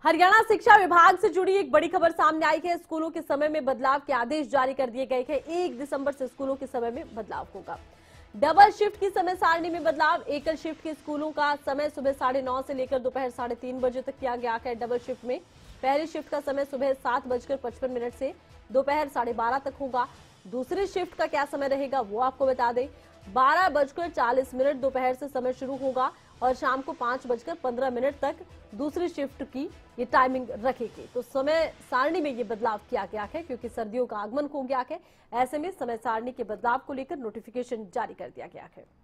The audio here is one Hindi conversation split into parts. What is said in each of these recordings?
हरियाणा शिक्षा विभाग से जुड़ी एक बड़ी खबर सामने आई है। स्कूलों के समय में बदलाव के आदेश जारी कर दिए गए हैं। 1 दिसंबर से स्कूलों के समय में बदलाव होगा। डबल शिफ्ट की समय सारणी में बदलाव। एकल शिफ्ट के स्कूलों का समय सुबह 9:30 से लेकर दोपहर 3:30 बजे तक किया गया है। डबल शिफ्ट में पहली शिफ्ट का समय सुबह 7:55 से दोपहर 12:30 तक होगा। दूसरी शिफ्ट का क्या समय रहेगा वो आपको बता दें। 12:40 दोपहर से समय शुरू होगा और शाम को 5:15 तक दूसरी शिफ्ट की ये टाइमिंग रखेगी। तो समय सारणी में ये बदलाव किया गया है क्योंकि सर्दियों का आगमन हो गया है। ऐसे में समय सारणी के बदलाव को लेकर नोटिफिकेशन जारी कर दिया गया है।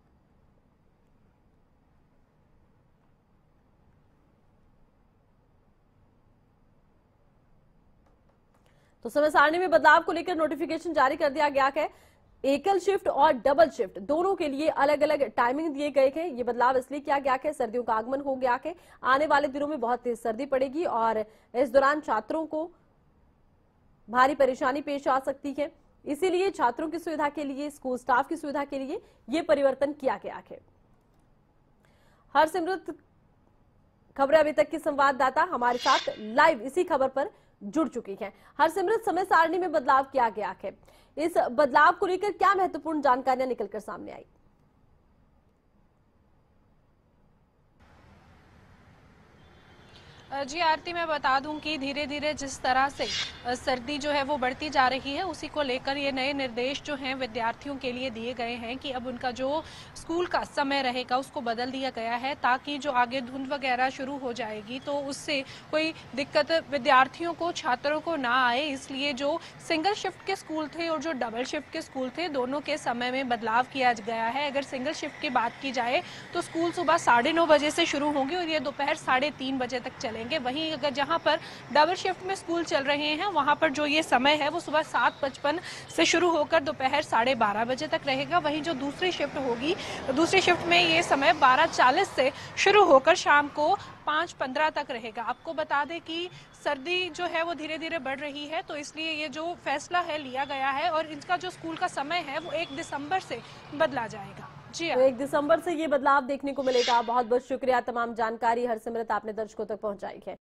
तो समय सारणी में बदलाव को लेकर नोटिफिकेशन जारी कर दिया गया है। एकल शिफ्ट और डबल शिफ्ट दोनों के लिए अलग अलग टाइमिंग दिए गए हैं। ये बदलाव इसलिए किया गया है, सर्दियों का आगमन हो गया है। आने वाले दिनों में बहुत तेज सर्दी पड़ेगी और इस दौरान छात्रों को भारी परेशानी पेश आ सकती है। इसीलिए छात्रों की सुविधा के लिए, स्कूल स्टाफ की सुविधा के लिए ये परिवर्तन किया गया है। हरसिमरत खबरें अभी तक की संवाददाता हमारे साथ लाइव इसी खबर पर जुड़ चुकी हैं। हरसिमरत, समय सारणी में बदलाव किया गया है। इस बदलाव को लेकर क्या महत्वपूर्ण जानकारियां निकलकर सामने आई? जी आरती, मैं बता दूं कि धीरे धीरे जिस तरह से सर्दी जो है वो बढ़ती जा रही है, उसी को लेकर ये नए निर्देश जो हैं विद्यार्थियों के लिए दिए गए हैं कि अब उनका जो स्कूल का समय रहेगा उसको बदल दिया गया है, ताकि जो आगे धुंध वगैरह शुरू हो जाएगी तो उससे कोई दिक्कत विद्यार्थियों को, छात्रों को ना आए। इसलिए जो सिंगल शिफ्ट के स्कूल थे और जो डबल शिफ्ट के स्कूल थे, दोनों के समय में बदलाव किया गया है। अगर सिंगल शिफ्ट की बात की जाए तो स्कूल सुबह 9:30 बजे से शुरू होंगे और ये दोपहर 3:30 बजे तक चलेंगे। वहीं अगर जहां पर डबल शिफ्ट में स्कूल चल रहे हैं, वहां पर जो ये समय है वो सुबह 7:55 से शुरू होकर दोपहर 12:30 बजे तक रहेगा। वहीं जो दूसरी शिफ्ट होगी, दूसरी शिफ्ट में ये समय 12:40 से शुरू होकर शाम को 5:15 तक रहेगा। आपको बता दें कि सर्दी जो है वो धीरे धीरे बढ़ रही है, तो इसलिए ये जो फैसला है लिया गया है और इनका जो स्कूल का समय है वो 1 दिसंबर से बदला जाएगा। जी तो 1 दिसंबर से ये बदलाव देखने को मिलेगा। बहुत बहुत शुक्रिया, तमाम जानकारी हरसिमरत आपने दर्शकों तक पहुंचाई है।